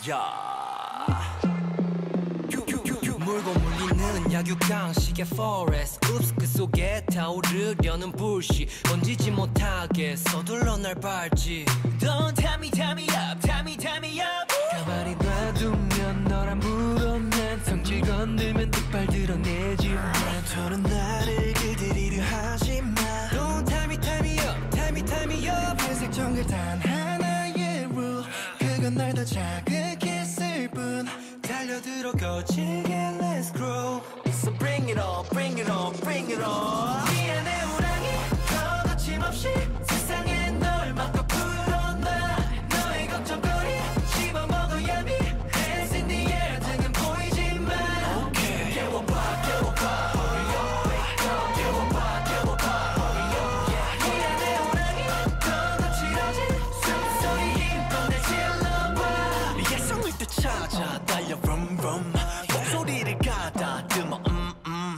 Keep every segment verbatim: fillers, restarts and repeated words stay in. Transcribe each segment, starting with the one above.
야 물고 물리는 약육강식의 forest Oops 그 속에 타오르려는 불씨 건지지 못하게 서둘러 날 밟지 Don't tie me tie me up tie me tie me up 가만히 놔두면 너란 물었난 성질 건들면 뒷발 드러내지만 더는 나를 길들이려 하지마 Don't tie me tie me up tie me tie me up 회색 정글 단 하나의 rule 그건 날 더 자극했을 뿐 달려들어 거칠게 Let's grow So bring it on bring it on bring it on 미안해 호랑이 더 거침없이 세상에 널 막고 풀어놔 너의 걱정거리 씹어먹어야 미 Hands in the air 등은 보이지만 Okay 깨워봐 깨워봐 Hurry up 깨워봐 깨워봐 Hurry up 미안해 호랑이 더 거칠어진 숨소리 힘껏 내질러봐 예성을 되찾아 달려 vroom vroom 목소리를 가다듬어 음,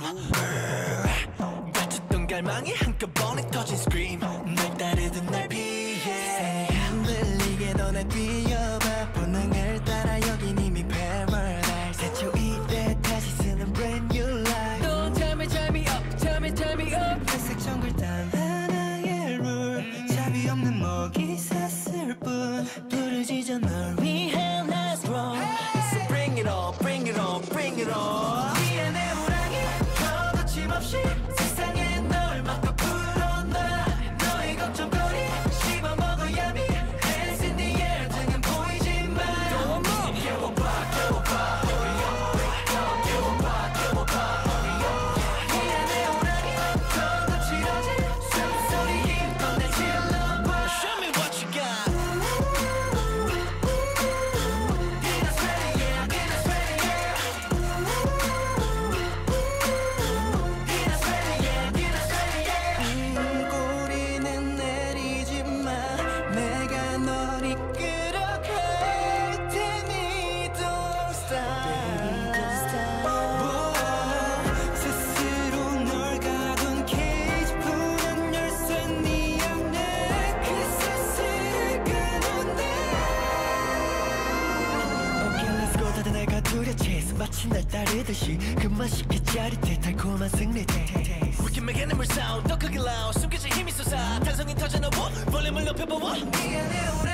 음. 갇혔던 갈망이 한꺼번에 터진 scream 날 따르던 날 피해 흔들리게 더 날 뛰어봐 본능을 따라 여긴 이미 paradise 대초 이래 다시 쓰는 brand new life Don't tell me tell me up tell me tell me up 회색 정글 단 하나의 룰 자비 없는 먹이 샀을 뿐 부르짖어 널 위해 let's grow So bring it on bring it on bring it on 미안해 호랑이 더 거침없이 세상에 널 막고 풀어놔 너의 걱정거리 씹어먹어야 미 Hands in the air 등은 보이지만 깨워봐 깨워봐 Hurry up 깨워봐 깨워봐 Hurry up 미안해 호랑이 더 거칠어진 숨소리 힘껏 내질러봐 Show me what you got Get us ready yeah get us ready yeah Get us ready yeah get us ready yeah 꼬리는 내리지마 내가 널 이끌어갈 테니 Don't stop 스스로 널 가둔 케이지 푸는 열쇠 네 안에 그 스스를 가둔대 Okay let's go 다들 날 가두려 chase 마치 날 따르듯이 그만 쉽게 짜릿해 달콤한 승리 taste We can make animal sound 더 크게 loud 숨겨진 힘이 솟아 탄성이 터져 너워 볼륨을 높여보아 미안해 오래